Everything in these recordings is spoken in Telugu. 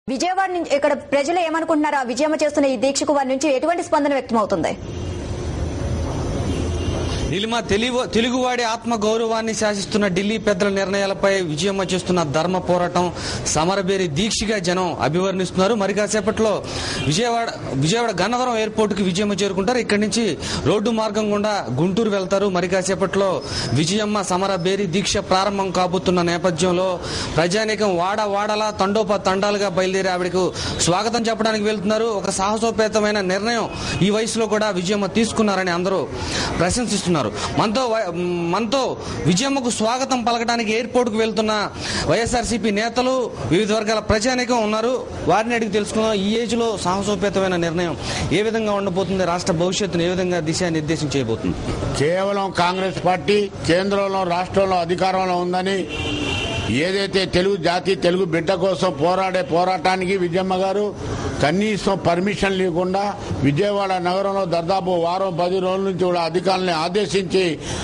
విజయవాడ నుంచి ఇక్కడ ప్రజలు ఏమనుకుంటున్నారు? ఆ విజయమ్మ చేస్తున్న ఈ దీక్షకు వారి నుంచి ఎటువంటి స్పందన వ్యక్తమవుతుంది? నిలిమ తెలుగువాడి ఆత్మ గౌరవాన్ని శాసిస్తున్న ఢిల్లీ పెద్దల నిర్ణయాలపై విజయమ్మ చేస్తున్న ధర్మ పోరాటం సమరబేరి దీక్షగా జనం అభివర్ణిస్తున్నారు. మరి కాసేపట్లో విజయవాడ గన్నవరం ఎయిర్పోర్ట్ కి విజయమ్మ చేరుకుంటారు. ఇక్కడి నుంచి రోడ్డు మార్గం గుండా గుంటూరు వెళ్తారు. మరి కాసేపట్లో విజయమ్మ సమరబేరి దీక్ష ప్రారంభం కాబోతున్న నేపథ్యంలో ప్రజానీకం వాడలా తండోపతండాలుగా బయలుదేరి ఆవిడకు స్వాగతం చెప్పడానికి వెళ్తున్నారు. ఒక సాహసోపేతమైన నిర్ణయం ఈ వయసులో కూడా విజయమ్మ తీసుకున్నారని అందరూ ప్రశంసిస్తున్నారు. మనతో విజయమ్మకు స్వాగతం పలకడానికి ఎయిర్పోర్ట్ కు వెళ్తున్న వైఎస్ఆర్సీపీ నేతలు, వివిధ వర్గాల ప్రజానీకం ఉన్నారు. వారిని అడిగి తెలుసుకుందాం. ఈ ఏజ్ లో సాహసోపేతమైన నిర్ణయం ఏ విధంగా ఉండబోతుంది? రాష్ట్ర భవిష్యత్తును ఏ విధంగా దిశానిర్దేశం చేయబోతుంది? కేవలం కాంగ్రెస్ పార్టీ కేంద్రంలో రాష్ట్రంలో అధికారంలో ఉందని ఏదైతే తెలుగు జాతి తెలుగు బిడ్డ కోసం పోరాటానికి విజయమ్మ గారు కనీసం పర్మిషన్ లేకుండా విజయవాడ నగరంలో దాదాపు వారం 10 రోజుల నుంచి కూడా అధికారులను ఆదేశించి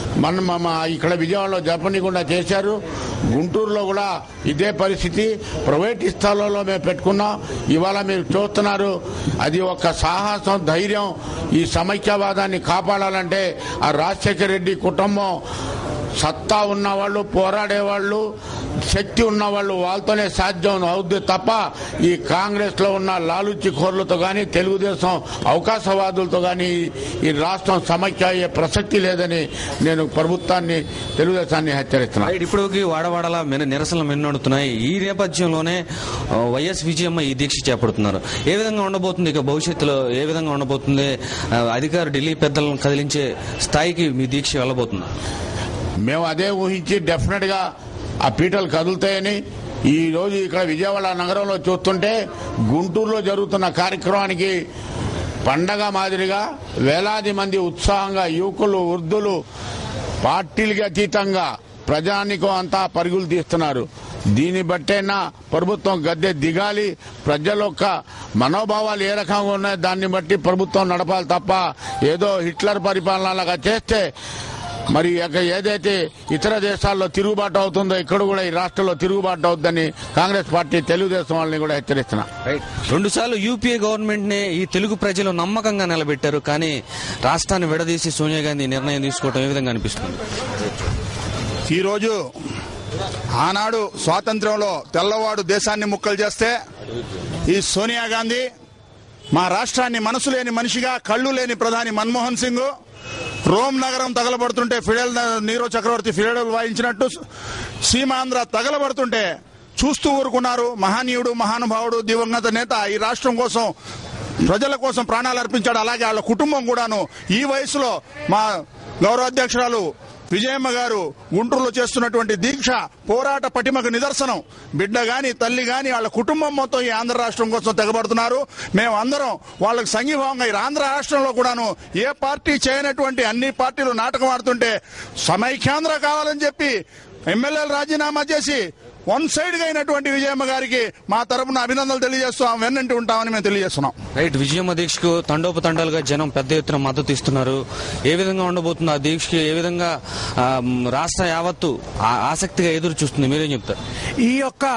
ఇక్కడ విజయవాడలో జరపనీయకుండా చేశారు. గుంటూరులో కూడా ఇదే పరిస్థితి. ప్రైవేట్ స్థలాల్లో మేము పెట్టుకున్నాం. ఇవాళ మీరు చూస్తున్నారు. అది ఒక సాహసం, ధైర్యం. ఈ సమైక్యవాదాన్ని కాపాడాలంటే ఆ రాజశేఖర రెడ్డి కుటుంబం సత్తా ఉన్నవాళ్ళు, పోరాడేవాళ్ళు, శక్తి ఉన్నవాళ్ళు వాళ్ళతోనే సాధ్యం అవుద్ది తప్ప ఈ కాంగ్రెస్ లో ఉన్న లాలుచి ఖోర్లతో గాని తెలుగుదేశం అవకాశవాదులతో గాని ఈ రాష్ట్రం సమైక్య అయ్యే ప్రసక్తి లేదని నేను ప్రభుత్వాన్ని, తెలుగుదేశాన్ని హెచ్చరిస్తున్నాను. ఇప్పుడు వాడవాడలా నిరసనలు మిన్నడుతున్నాయి. ఈ నేపథ్యంలోనే వైఎస్ విజయమ్మ ఈ దీక్ష చేపడుతున్నారు. ఏ విధంగా ఉండబోతుంది? ఇక భవిష్యత్తులో ఏ విధంగా ఉండబోతుంది? అధికారులు ఢిల్లీ పెద్దలను కదిలించే స్థాయికి మీ దీక్ష వెళ్ళబోతుంది? మేము అదే ఊహించి డెఫినెట్ గా ఆ పీటలు కదులుతాయని ఈ రోజు ఇక్కడ విజయవాడ నగరంలో చూస్తుంటే గుంటూరులో జరుగుతున్న కార్యక్రమానికి పండగ మాదిరిగా వేలాది మంది ఉత్సాహంగా యువకులు, వృద్ధులు, పార్టీలకి అతీతంగా ప్రజానికం అంతా పరుగులు తీస్తున్నారు. దీన్ని బట్టైనా ప్రభుత్వం గద్దె దిగాలి. ప్రజల యొక్క మనోభావాలు ఏ రకంగా ఉన్నాయో దాన్ని బట్టి ప్రభుత్వం నడపాలి తప్ప ఏదో హిట్లర్ పరిపాలనలాగా చేస్తే మరి ఏదైతే ఇతర దేశాల్లో తిరుగుబాటు అవుతుందో ఇక్కడ కూడా ఈ రాష్ట్రంలో తిరుగుబాటు అవుతుందని కాంగ్రెస్ పార్టీ, తెలుగుదేశం వాళ్ళని కూడా హెచ్చరిస్తున్నా. 2 సార్లు యూపీఏ గవర్నమెంట్ ని ఈ తెలుగు ప్రజలు నమ్మకంగా నిలబెట్టారు. కానీ రాష్ట్రాన్ని విడదీసి సోనియా గాంధీ నిర్ణయం తీసుకోవడం ఏ విధంగా అనిపిస్తుంది? ఈరోజు ఆనాడు స్వాతంత్ర్యంలో తెల్లవాడు దేశాన్ని ముక్కలు చేస్తే ఈ సోనియా గాంధీ మా రాష్ట్రాన్ని మనసు లేని మనిషిగా, కళ్ళు లేని ప్రధాని మన్మోహన్ సింగ్ రోమ్ నగరం తగలబడుతుంటే నీరో చక్రవర్తి ఫిడల్ వాయించినట్టు సీమాంధ్ర తగలబడుతుంటే చూస్తూ ఊరుకున్నారు. మహనీయుడు, మహానుభావుడు, దివంగత నేత ఈ రాష్ట్రం కోసం, ప్రజల కోసం ప్రాణాలు అర్పించాడు. అలాగే వాళ్ళ కుటుంబం కూడాను ఈ వయసులో మా గౌరవ అధ్యక్షురాలు విజయమ్మ గారు గుంటూరులో చేస్తున్నటువంటి దీక్ష పోరాట పటిమకు నిదర్శనం. బిడ్డ గాని, తల్లి గాని, వాళ్ళ కుటుంబం మొత్తం ఈ ఆంధ్ర రాష్ట్రం కోసం తెగబడుతున్నారు. మేము అందరం వాళ్ళకి సంఘీభావంగా ఈ ఆంధ్ర రాష్ట్రంలో కూడాను ఏ పార్టీ చేయనటువంటి అన్ని పార్టీలు నాటకం ఆడుతుంటే సమైక్యాంధ్ర కావాలని చెప్పి ఎమ్మెల్యేలు రాజీనామా చేసి వన్ సైడ్ గా అయినటువంటి విజయమ్మ గారికి మా తరపున అభినందనలు తెలియజేస్తూ ఆమె వెన్నంటి ఉంటామని మేము తెలియజేస్తున్నాం. రైట్. విజయమ్మ దీక్షకు తండోపతండాలుగా జనం పెద్ద ఎత్తున మద్దతు ఇస్తున్నారు. ఏ విధంగా ఉండబోతుంది ఆ దీక్షకి? ఏ విధంగా రాష్ట్ర యావత్తు ఆసక్తిగా ఎదురు చూస్తుంది? మీరేం చెప్తారు? ఈ యొక్క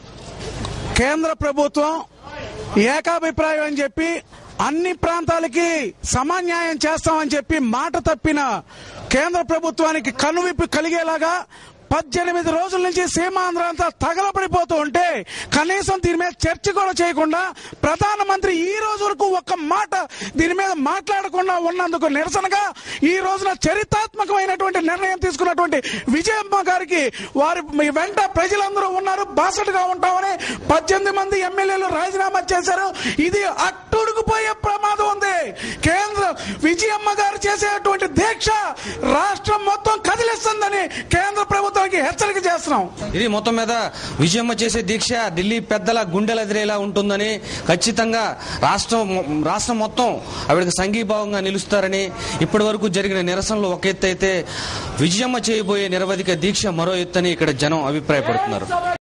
కేంద్ర ప్రభుత్వం ఏకాభిప్రాయం అని చెప్పి అన్ని ప్రాంతాలకి సమన్యాయం చేస్తామని చెప్పి మాట తప్పిన కేంద్ర ప్రభుత్వానికి కనువిప్పు కలిగేలాగా 18 రోజుల నుంచి సీమాంధ్ర అంతా తగలబడిపోతూ ఉంటే కనీసం దీని మీద చర్చ కూడా చేయకుండా ప్రధానమంత్రి ఈ రోజు వరకు ఒక్క మాట దీని మీద మాట్లాడకుండా ఉన్నందుకు నిరసనగా ఈ రోజున చరిత్రాత్మకమైనటువంటి నిర్ణయం తీసుకున్నటువంటి విజయమ్మ గారికి వారి వెంట ప్రజలందరూ ఉన్నారు. బాసటగా ఉంటామని 18 మంది ఎమ్మెల్యేలు రాజీనామా చేశారు. ఇది అట్టుడుకుపోయే ప్రమాదం ఉంది. కేంద్ర విజయమ్మ గారు చేసేటువంటి దీక్ష రాష్ట్రం మొత్తం కదిలిస్తుందని కేంద్ర ప్రభుత్వం హెచ్చరిక చేస్తున్నాం. ఇది మొత్తం మీద విజయమ్మ చేసే దీక్ష ఢిల్లీ పెద్దల గుండెలు ఎదిరేలా ఉంటుందని, ఖచ్చితంగా రాష్ట్రం మొత్తం ఆవిడకి సంఘీభావంగా నిలుస్తారని, ఇప్పటి వరకు జరిగిన నిరసనలు ఒక ఎత్తు అయితే విజయమ్మ చేయబోయే నిరవధిక దీక్ష మరో ఎత్తని ఇక్కడ జనం అభిప్రాయపడుతున్నారు.